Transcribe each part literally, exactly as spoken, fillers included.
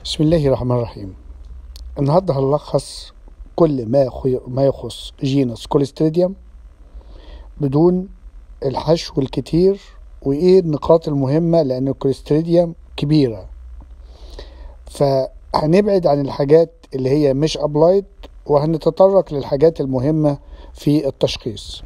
بسم الله الرحمن الرحيم. النهارده هنلخص كل ما يخ- ما يخص جينس كوليستريديوم بدون الحشو الكتير، وايه النقاط المهمة، لان الكوليستريديوم كبيرة، فهنبعد عن الحاجات اللي هي مش ابلايد وهنتطرق للحاجات المهمة في التشخيص.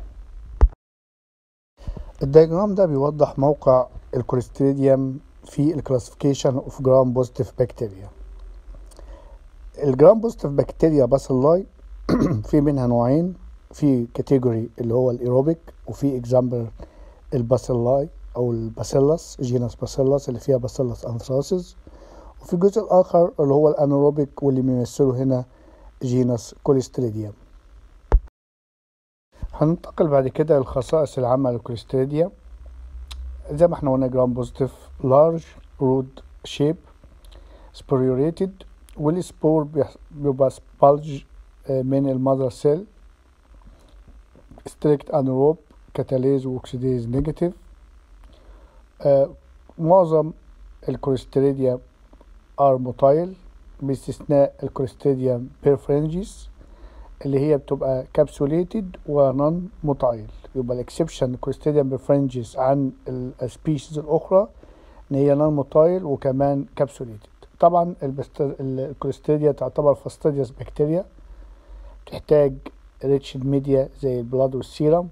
الدياجرام ده بيوضح موقع الكوليستريديوم في الكلاسيفيكيشن اوف جرام بوزيتيف بكتيريا. الجرام بوزيتيف بكتيريا باسيلاي في منها نوعين، في كاتيجوري اللي هو الايروبيك، وفي اكزامبل الباسيلاي او الباسيلس جينس باسيلس اللي فيها باسيلس انثراسيس، وفي الجزء الاخر اللي هو الانيروبيك واللي بيمثله هنا جينس كوليستريديوم. هننتقل بعد كده للخصائص العامة للكوليستريديوم. زي ما احنا قلنا جرام بوزيتيف لارج رود شيب سبوريوريتد، والسبور بيبقى سبالج من المذر سيل، ستريكت انيروب كاتاليز واكسيديز نيجاتيف. آه معظم الكوليستريديوم ار موتايل باستثناء الكوليستريديوم بيرفرنجيس اللي هي بتبقى كابسوليتد ونون موتايل. يبقى الاكسبشن الكوليستريديوم بيرفرنجيس عن السبيشيز الاخرى ان هي نون موتايل وكمان كابسوليتد. طبعا الكوليستريديا تعتبر فاستيديوس بكتيريا، تحتاج ريتش ميديا زي البلاد والسيرم،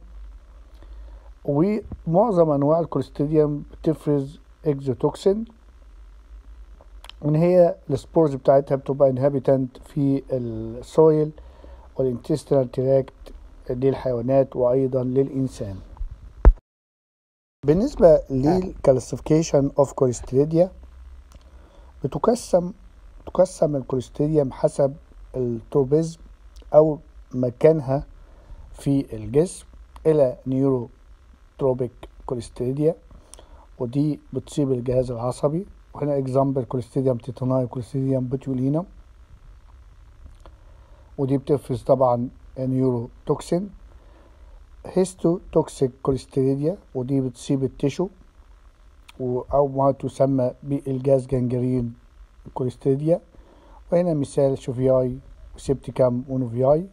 ومعظم انواع الكوليستريديوم بتفرز اكزوتوكسين، وان هي السبورز بتاعتها بتبقى انهابيتنت في السويل والانتستينال تراكت للحيوانات وايضا للانسان. بالنسبه للكلاسيفيكيشن اوف كوليستريديا، بتقسم تقسم الكوليستريديوم حسب التروبيزم او مكانها في الجسم الى نيوروتروبيك كوليستريديا، ودي بتصيب الجهاز العصبي، وهنا اكزامبل كوليستريديوم تيتاناي كوليستريديوم بوتولينم، ودي بتفرز طبعا نيوروتوكسين. هيستو توكسيك كوليستريديا، ودي بتصيب التشو او ما تسمى بالجاز جانجرين كوليستريديا، وهنا مثال شوفياي وسيبتيكام ونوفياي.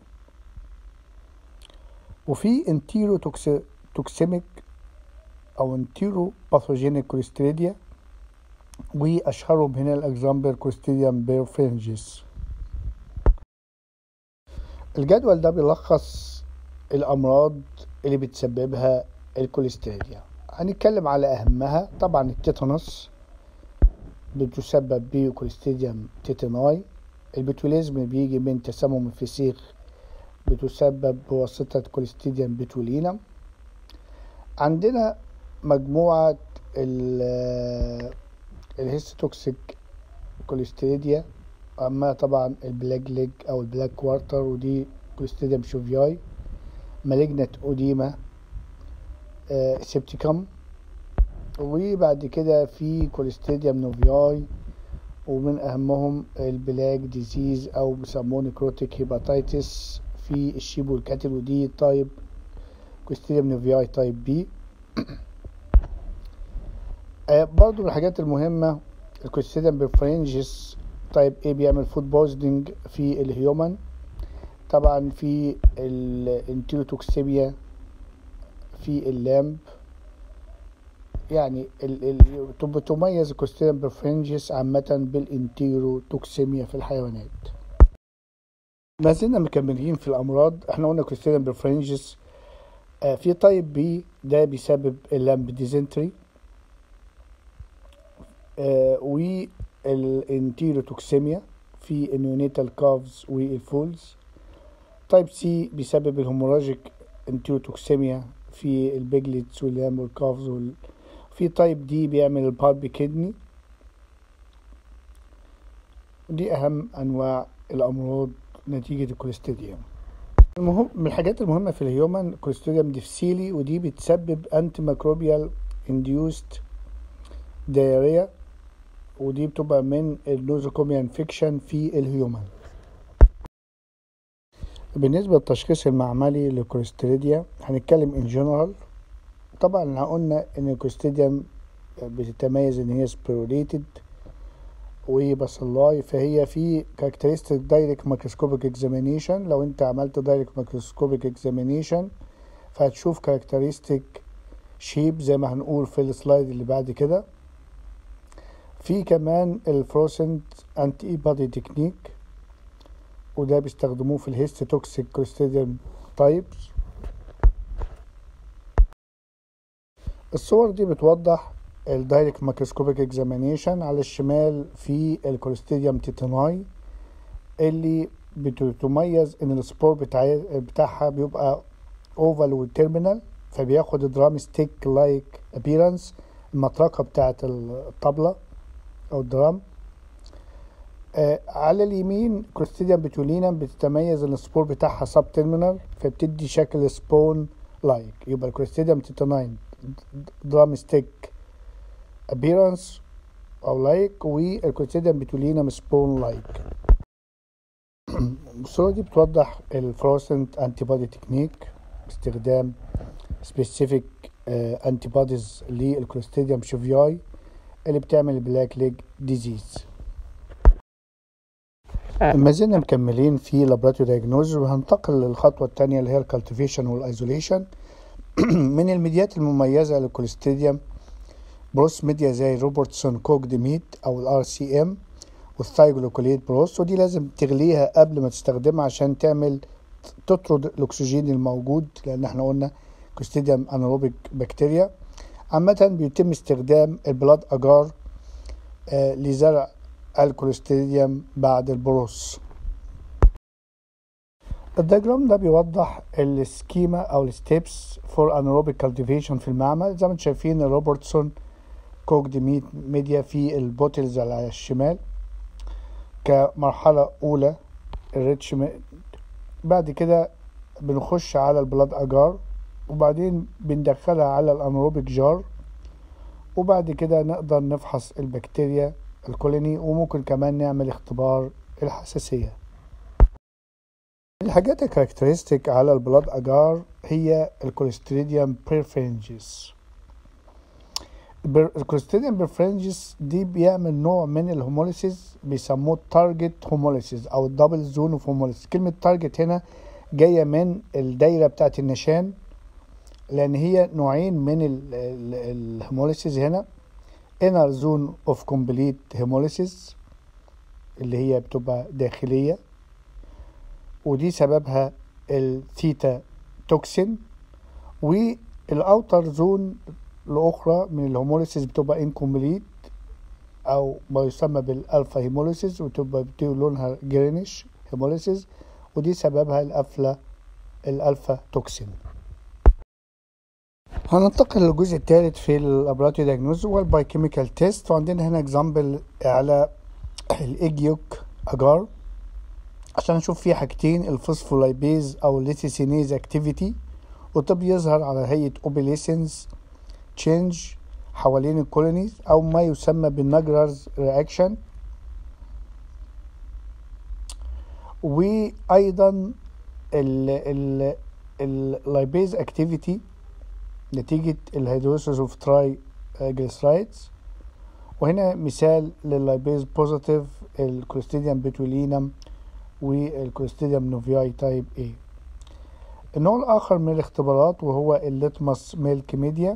وفي انتيرو توكسيميك او انتيرو باثوجينيك كوليستريديا، واشهرهم هنا الاكزامبل كوليستريديوم بيرفرنجيس. الجدول ده بيلخص الامراض اللي بتسببها الكوليستريديا. هنتكلم على اهمها. طبعا التيتانوس بتسبب بكوليستريديوم تيتاناي. البتوليزم بيجي من تسمم الفسيخ، بتسبب بواسطة كوليستريديوم بتولينم. عندنا مجموعة الهيستوتوكسيك كوليستريديا، أما طبعا البلاك ليج أو البلاك كوارتر، ودي كوليستريديوم شوفياي. مالجنت أوديما آه سيبتيكم. وبعد كده في كوليستريديوم نوفياي، ومن أهمهم البلاك ديزيز أو بيسموه نيكروتيك هيباتيتس في الشيب والكاتل، ودي تايب كوليستريديوم نوفياي تايب بي. آه برضو من الحاجات المهمة الكوليستريديوم بيرفرنجيس تايب ايه بيعمل فود بويزنينج في الهيومن. طبعا في الانتيروتوكسيميا في اللامب، يعني بتميز الكوليستريديوم بيرفرنجيس عامة بالانتيروتوكسيميا في الحيوانات. ما زلنا مكملين في الأمراض. احنا قلنا كوليستريديوم بيرفرنجيس آه في تايب بي، ده بيسبب اللامب ديزنتري آه والانتيروتوكسيميا في النيونيتال كافز والفولز. تايب سي بيسبب الهيموراجيك انتيروتوكسيميا في البيجلتس واللامب والكافز وال... في تايب دي بيعمل البالبي كيدني. دي أهم أنواع الأمراض نتيجة الكوليستريديوم. المهم من الحاجات المهمة في الهيومن كوليستريديوم ديفسيلي، ودي بتسبب انتي ميكروبيال انديوست دايريا، ودي بتبقى من النوزوكوميا انفكشن في الهيومن. بالنسبة للتشخيص المعملي للكوليستريديا هنتكلم ان جنرال. طبعا قلنا ان الكوليستريديوم بتتميز ان هي سبيروليتد وباسيلاي، فهي في كاركترستيك دايركت مايكروسكوبيك اكزامينيشن. لو انت عملت دايركت مايكروسكوبيك اكزامينيشن فهتشوف كاركترستيك شيب زي ما هنقول في السلايد اللي بعد كده. في كمان الفلورسنت انتي بادي تكنيك، وده بيستخدموه في الهيستوتوكسيك كلوستريديوم تايبس. الصور دي بتوضح الدايركت مايكروسكوبيك اكزامينيشن. على الشمال في الكلوستريديوم تيتاناي اللي بتتميز ان السبور بتاع بتاعها بيبقى اوفال وتيرمينال، فبياخد درام ستيك لايك ابيرنس، المطرقه بتاعه الطبله او الدرام. آه على اليمين كلوستريديوم بتولينم بتتميز ان السبور بتاعها سب تيرمينال، فبتدي شكل سبون لايك. يبقى الكلوستريديوم تيتاناي درام ستيك ابيرنس او لايك، والكلوستريديوم بتولينم سبون لايك. الصورة دي بتوضح الفلورسنت انتي بودي تكنيك باستخدام سبيسيفيك انتي بوديز للكلوستريديوم شوفياي اللي بتعمل بلاك ليج ديزيز. ما زلنا مكملين في لابراتوري دايجنوز، وهننتقل للخطوة الثانية اللي هي الكالتيفيشن والايزوليشن. من الميديات المميزة للكلوستريديوم بروس ميديا زي روبرتسون كوك ديميت او الار سي ام والثايجلوكوليت بروس، ودي لازم تغليها قبل ما تستخدمها عشان تعمل تطرد الاكسجين الموجود، لان احنا قلنا كلوستريديوم انايروبيك بكتيريا. عامة بيتم استخدام البلاد اجار آه لزرع الكلوستريديوم بعد البروس. الدياجرام ده بيوضح السكيما او الستيبس فور انايروبيك كالتيفيشن في المعمل. زي ما انتم شايفين الروبرتسون كوك ديميت ميديا في البوتلز على الشمال كمرحلة أولى الريتشمنت. بعد كده بنخش على البلاد أجار، وبعدين بندخلها على الأنايروبيك جار، وبعد كده نقدر نفحص البكتيريا الكولوني، وممكن كمان نعمل اختبار الحساسية. الحاجات الكاركترستيك على البلاد أجار هي الكلوستريديوم بيرفرنجيس. الكلوستريديوم بيرفرنجيس دي بيعمل نوع من الهوموليسيس بيسموه تارجت هوموليسيس او الدبل زون اوف هوموليسيس. كلمة تارجت هنا جاية من الدايرة بتاعت النشان، لان هي نوعين من الهوموليسيس هنا. inner zone of complete hemolysis اللي هي بتبقى داخلية، ودي سببها الثيتا توكسين، والاوتر زون الاخرى من الهوموليسيس بتبقى انكمبليت او ما يسمى بالالفا هيموليسيس، وتبقى بتبقى لونها جرينيش هيموليسيس، ودي سببها الافلا الالفا توكسين. هننتقل للجزء الثالث في اللابراتوري دايجنوز هو البايوكيميكال تيست. وعندنا هنا اكزامبل على الايج يوك اجار عشان نشوف فيه حاجتين، الفوسفولايبيز او الليسيسينيز اكتيفيتي، وده بيظهر على هيئة اوبيليسنس تشينج حوالين الكولونيز او ما يسمى بالنجررز رياكشن. وايضا اللايبيز اكتيفيتي نتيجة الهيدروسيس اوف تراي جليسرايدز. وهنا مثال لللايبيز بوزيتيف الكلوستريديوم بيتولينم والكلوستريديوم نوفياي تايب A. النوع الآخر من الاختبارات وهو الليتمس ميلك ميديا،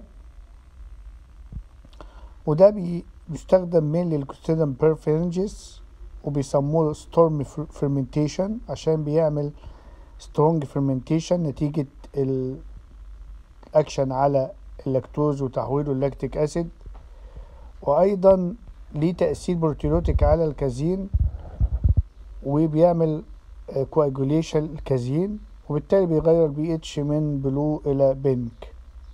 وده بيستخدم من للكلوستريديوم بيرفرنجيس، وبيسموه ستورم فيرمنتيشن عشان بيعمل سترونج فيرمنتيشن نتيجة الأكشن على اللاكتوز وتحويله اللاكتيك أسيد، وأيضا ليه تأثير بروتيولوتيك على الكازين، وبيعمل كواجوليشن الكازين، وبالتالي بيغير البي اتش من بلو إلى بينك.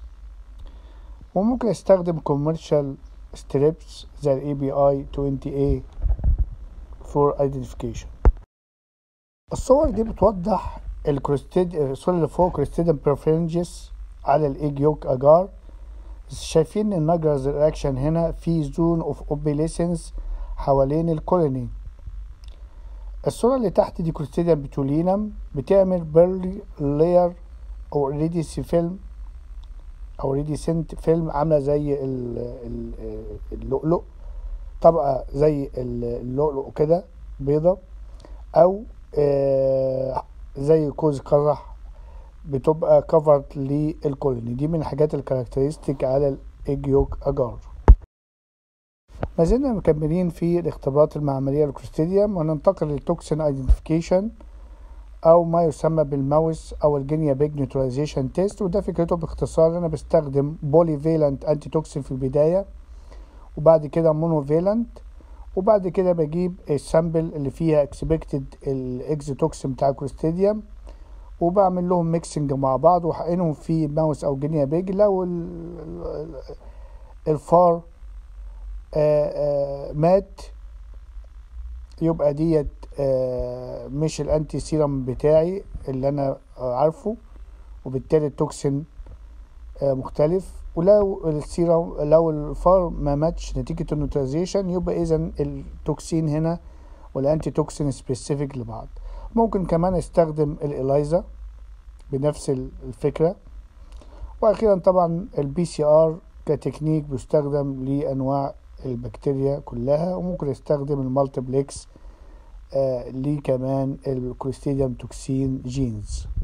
وممكن استخدم كوميرشال ستريبس زي الاي بي اي عشرين A for identification. الصور دي بتوضح الكروستيد الصورة اللي فوق كروستيديوم بيرفرنجيس على الايج يوك اجار. شايفين النجرز رياكشن هنا في زون اوف اوبيليسنس حوالين الكولوني. الصورة اللي تحت دي كلوستريديوم بيتولينم بتعمل بيرلي لاير او ريديسي فيلم او ريديسنت فيلم عاملة زي اللؤلؤ، طبقة زي اللؤلؤ كده بيضة، او آه زي كوز قزح بتبقى كفرد للكولوني. دي من الحاجات الكاركترستيك على الايج يولك اجار. ما زلنا مكملين في الاختبارات المعملية للكلوستريديوم، وننتقل للتوكسين ايدنتيفيكيشن او ما يسمى بالماوس او الجينيا بيج نيوتراليزيشن تيست. وده فكرته باختصار انا بستخدم بولي فيلنت انتي توكسين في البداية، وبعد كده مونو فيلنت، وبعد كده بجيب السامبل اللي فيها اكسبكتد الاكزوتوكسين بتاع الكلوستريديوم، وبعمل لهم ميكسنج مع بعض وحقنهم في ماوس او جينيا بيج. لو الفار آآ آآ مات يبقى ديت مش الانتي سيرم بتاعي اللي انا عارفه، وبالتالي التوكسين مختلف. ولو السيرم لو الفار ما ماتش نتيجة النيوتراليزيشن يبقى اذا التوكسين هنا والانتي توكسين سبيسيفيك لبعض. ممكن كمان استخدم الإلايزا بنفس الفكرة. واخيرا طبعا البي سي ار كتكنيك بيستخدم لانواع البكتيريا كلها، وممكن استخدم المالتيبلكس آه ليه كمان الكلوستريديوم توكسين جينز.